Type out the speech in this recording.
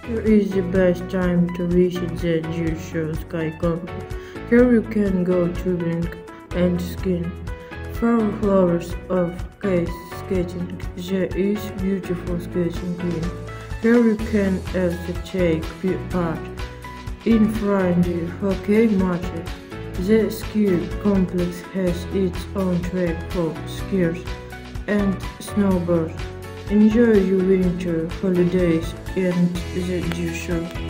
Here is the best time to visit the Jewish Sky Campus. Here you can go tubing and skiing. Flowers of skating. There is beautiful skating green. Here you can also take part in friendly hockey matches. The ski complex has its own track for skiers and snowboarders. Enjoy your winter holidays and the Jewish